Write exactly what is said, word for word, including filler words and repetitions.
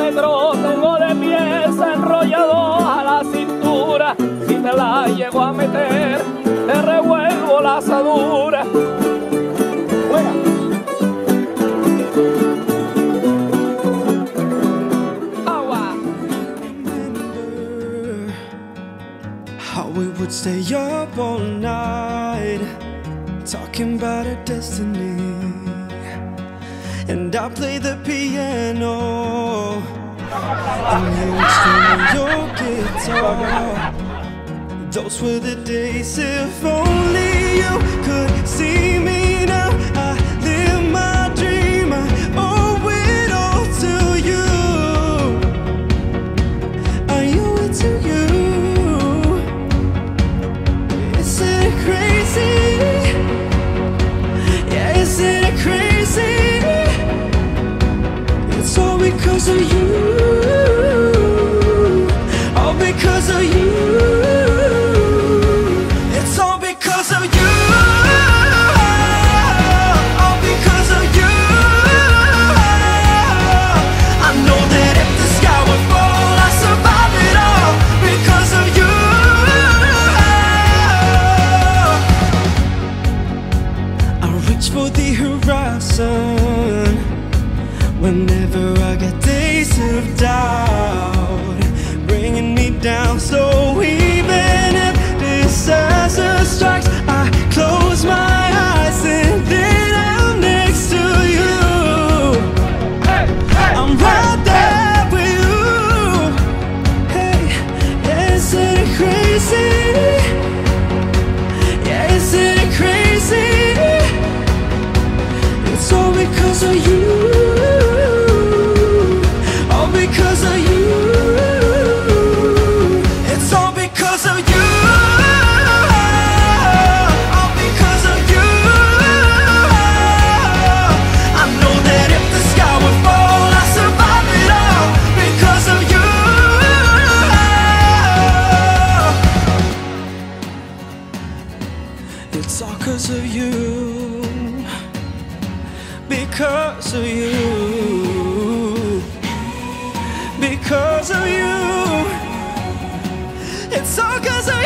negro tengo de pieza enrollado a la cintura. Si te la llego a meter, te revuelvo la asadura. Fuera. Agua. How we would stay up all night talking about our destiny, and I play the piano and you would strum your guitar. Those were the days. If only you could see me now. I live my dream, I owe it all to you. I owe it to you. Isn't it crazy? Yeah, isn't it crazy? It's all because of you. All because of you. For the horizon whenever I get days of doubt, bringing me down. So even if disaster strikes, I close my eyes and then I'm next to you. Hey, hey, I'm right there with you. Hey, isn't it crazy? Yeah, isn't it crazy? It's all because of you. All because of you. It's all because of you. All because of you. I know that if the sky would fall, I'd survive it all because of you. It's all because of you. Because of you, because of you, it's all because of